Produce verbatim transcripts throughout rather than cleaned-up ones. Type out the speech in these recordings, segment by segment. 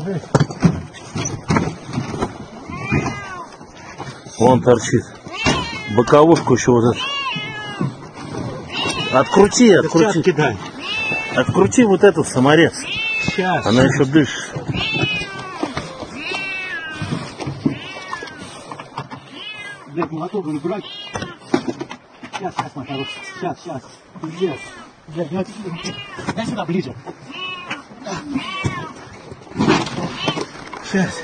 Вон торчит. Боковушку еще вот эту. Открути, открути. Кидай. Открути вот эту саморез. Сейчас. Она еще дышит. Блядь, молоток говорю, брать. Сейчас, сейчас, мой хороший. Сейчас, сейчас. Пиздец. Блядь, дай, дай сюда ближе. Сейчас.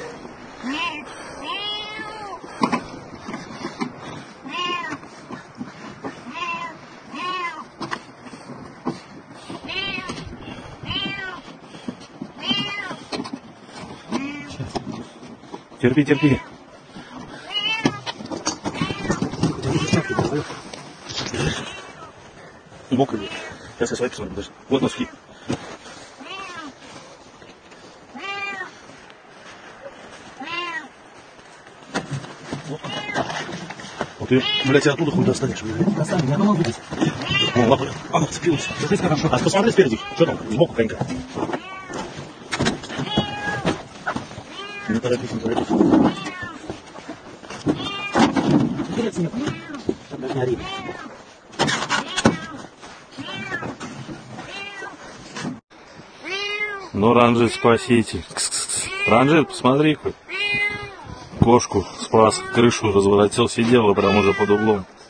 Терпи, терпи. Мокрый. Сейчас я свои посмотрю. Даже. Вот носки. Вот ты, блядь, оттуда хуй достанешь. Достанем, я думал видеть. О, лапа. А, вцепилась. Здесь хорошо. А посмотри спереди. Что там? Сбоку конька. Не торопись, не торопись. Интересно, нет? Даже не ори. Ну, Ранжит спаситель. Ранжит, посмотри хоть. Кошку спас, крышу разворотил, сидела прям уже под углом.